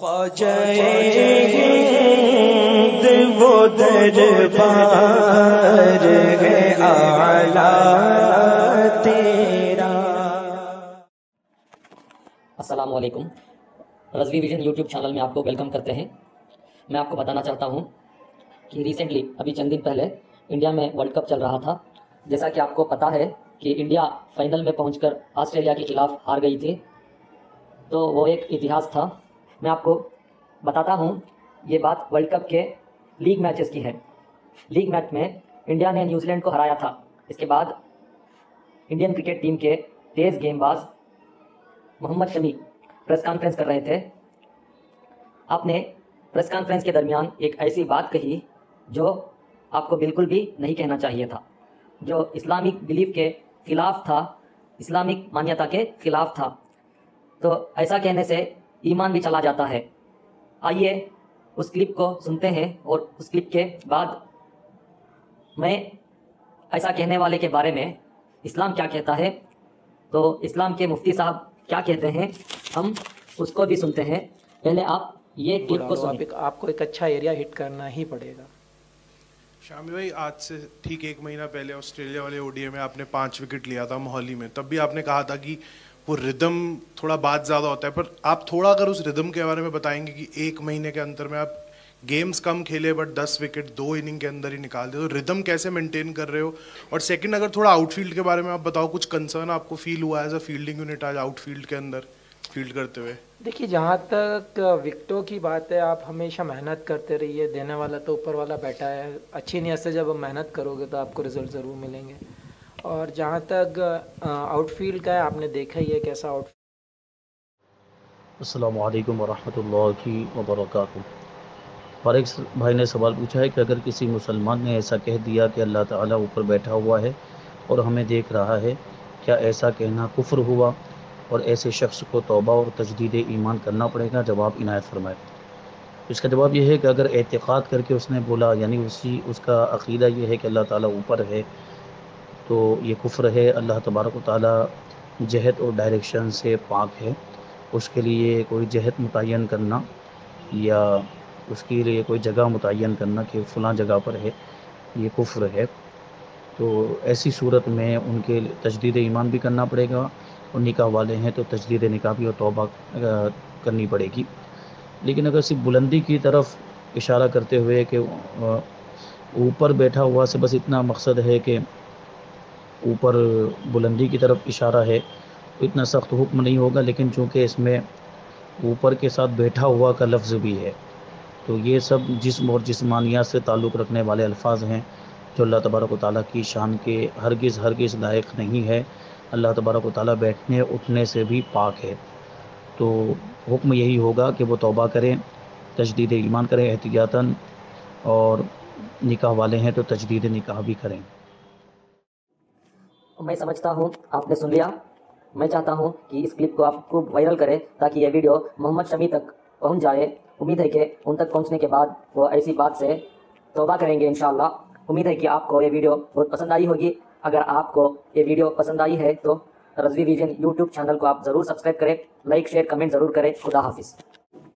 خواجہ ہند وہ دربار ہے اعلیٰ تیرا۔ السلام علیکم، رضوی ویژن یوٹیوب چینل میں آپ کو ویلکم کرتے ہیں۔ میں آپ کو بتانا چاہتا ہوں کہ ریسنٹلی ابھی چند دن پہلے انڈیا میں ورلڈ کپ چل رہا تھا۔ جیسا کہ آپ کو پتہ ہے کہ انڈیا فائنل میں پہنچ کر آسٹریلیا کے خلاف ہار گئی تھی، تو وہ ایک اتہاس تھا۔ میں آپ کو بتاتا ہوں، یہ بات ورلڈ کپ کے لیگ میچز کی ہے۔ لیگ میچ میں انڈیا نے نیوزی لینڈ کو ہرایا تھا۔ اس کے بعد انڈین کرکٹ ٹیم کے تیز گیند باز محمد شمی پریس کانفرنس کر رہے تھے۔ آپ نے پریس کانفرنس کے درمیان ایک ایسی بات کہی جو آپ کو بالکل بھی نہیں کہنا چاہیے تھا، جو اسلامک بلیف کے خلاف تھا، اسلامک مانیتا کے خلاف تھا۔ تو ایسا کہنے سے ایمان بھی چلا جاتا ہے۔ آئیے اس کلپ کو سنتے ہیں، اور اس کلپ کے بعد میں ایسا کہنے والے کے بارے میں اسلام کیا کہتا ہے، تو اسلام کے مفتی صاحب کیا کہتے ہیں، ہم اس کو بھی سنتے ہیں۔ پہلے آپ یہ کلپ کو سنیں۔ آپ کو ایک اچھا ایریا ہٹ کرنا ہی پڑے گا۔ شامی بھائی، آج سے ٹھیک ایک مہینہ پہلے آسٹریلیا والے ODI میں آپ نے 5 وکٹ لیا تھا موہالی میں۔ تب بھی آپ نے کہا تھا کہ وہ ردم تھوڑا بات زیادہ ہوتا ہے، پر آپ تھوڑا اگر اس ردم کے بارے میں بتائیں گے کہ ایک مہینے کے اندر میں آپ گیمز کم کھیلے بٹ 10 وکٹ 2 اننگ کے اندر ہی نکال دے، تو ردم کیسے مینٹین کر رہے ہو؟ اور سیکنڈ، اگر تھوڑا آؤٹ فیلڈ کے بارے میں آپ بتاؤ، کچھ کنسرن آپ کو فیل ہوا ایز اے فیلڈنگ یونٹ آج آؤٹ فیلڈ کے اندر فیلڈ کرتے ہوئے؟ دیکھیے، جہاں تک وکٹوں کی بات ہے، آپ ہمیشہ محنت کرتے رہیے، دینے والا تو اوپر والا بیٹھا ہے۔ اچھی نیت سے جب محنت کرو گے تو آپ کو رزلٹ ضرور ملیں گے۔ اور جہاں تک آؤٹ فیلڈ کا ہے، آپ نے دیکھا ہی ہے کیسا آؤٹ۔ السلام علیکم ورحمۃ اللہ وبرکاتہ۔ فارغ بھائی نے سوال پوچھا ہے کہ اگر کسی مسلمان نے ایسا کہہ دیا کہ اللہ تعالیٰ اوپر بیٹھا ہوا ہے اور ہمیں دیکھ رہا ہے، کیا ایسا کہنا کفر ہوا اور ایسے شخص کو توبہ اور تجدید ایمان کرنا پڑے گا؟ جواب عنایت فرمائے۔ اس کا جواب یہ ہے کہ اگر اعتقاد کر کے اس نے بولا، یعنی اس کا عقیدہ یہ ہے کہ اللہ تعالیٰ اوپر ہے، تو یہ کفر ہے۔ اللہ تبارک و تعالیٰ جہت اور ڈائریکشن سے پاک ہے۔ اس کے لیے کوئی جہت متعین کرنا یا اس کے لیے کوئی جگہ متعین کرنا کہ فلاں جگہ پر ہے، یہ کفر ہے۔ تو ایسی صورت میں ان کے تجدید ایمان بھی کرنا پڑے گا، اور نکاح والے ہیں تو تجدید نکاح بھی اور توبہ کرنی پڑے گی۔ لیکن اگر صرف بلندی کی طرف اشارہ کرتے ہوئے کہ اوپر بیٹھا ہوا سے بس اتنا مقصد ہے کہ اوپر بلندی کی طرف اشارہ ہے، تو اتنا سخت حکم نہیں ہوگا۔ لیکن چونکہ اس میں اوپر کے ساتھ بیٹھا ہوا کا لفظ بھی ہے، تو یہ سب جسم اور جسمانیات سے تعلق رکھنے والے الفاظ ہیں جو اللہ تبارک و تعالیٰ کی شان کے ہرگز لائق نہیں ہے۔ اللہ تبارک و تعالیٰ بیٹھنے اٹھنے سے بھی پاک ہے۔ تو حکم یہی ہوگا کہ وہ توبہ کریں، تجدید ایمان کریں احتیاطاً، اور نکاح والے ہیں تو تجدید نکاح بھی کریں۔ میں سمجھتا ہوں آپ نے سن لیا۔ میں چاہتا ہوں کہ اس کلپ کو آپ خوب وائرل کریں تاکہ یہ ویڈیو محمد شمی تک پہنچ جائے۔ امید ہے کہ ان تک پہنچنے کے بعد وہ ایسی بات سے توبہ کریں گے انشاءاللہ۔ امید ہے کہ آپ کو یہ ویڈیو بہت پسند آئی ہوگی۔ اگر آپ کو یہ ویڈیو پسند آئی ہے تو رضوی ویژن یوٹیوب چینل کو آپ ضرور سبسکرائب کریں، لائک شیئر کمنٹ ضرور کریں۔ خدا حافظ۔